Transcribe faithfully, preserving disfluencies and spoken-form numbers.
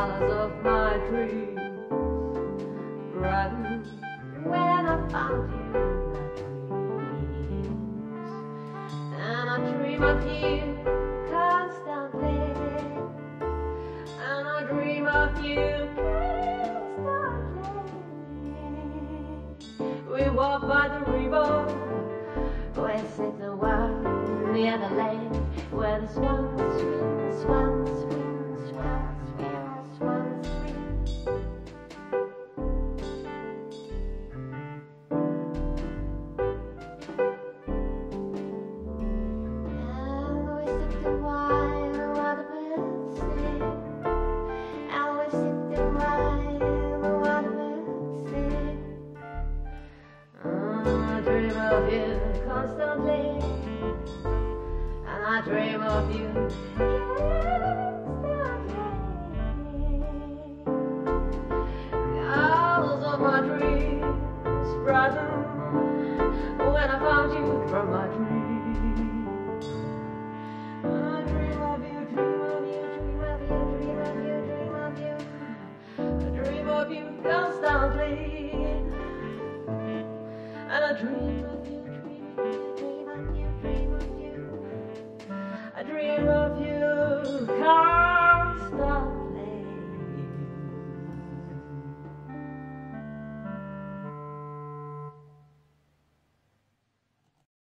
colors of my dreams brighten when I found you in my dreams. And I dream of you constantly, and I dream of you constantly. We walk by the river, we sit a while near the lake where the swans swim, swans swim, swans swim, swans swim. And we sit a while while the birds sing, and we sit a while while the birds sing. I dream of you constantly, and I dream of you constantly. Colors of my dreams brighten when I found you from my dreams. I dream of you, dream of you, dream of you, dream of you, dream of you. I dream of you constantly, and I dream of you, dream of you, dream